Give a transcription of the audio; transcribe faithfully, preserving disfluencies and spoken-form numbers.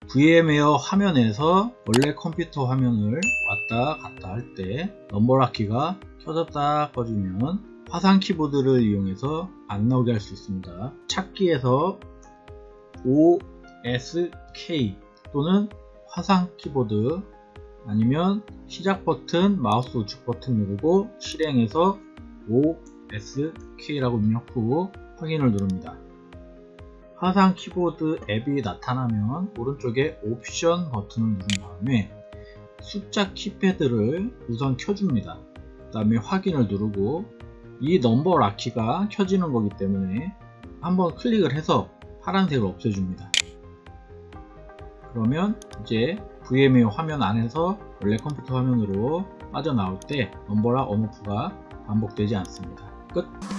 브이엠웨어 화면에서 원래 컴퓨터 화면을 왔다 갔다 할 때 넘버락 키가 켜졌다 꺼지면 화상 키보드를 이용해서 안 나오게 할 수 있습니다. 찾기에서 오 에스 케이 또는 화상 키보드 아니면 시작 버튼, 마우스 우측 버튼 누르고 실행해서 오 에스 케이라고 입력 후 확인을 누릅니다. 화상 키보드 앱이 나타나면 오른쪽에 옵션 버튼을 누른 다음에 숫자 키패드를 우선 켜줍니다. 그 다음에 확인을 누르고 이 넘버 락키가 켜지는 거기 때문에 한번 클릭을 해서 파란색을 없애줍니다. 그러면 이제 브이엠웨어 화면 안에서 원래 컴퓨터 화면으로 빠져나올 때 넘버락 언오프가 반복되지 않습니다. 끝!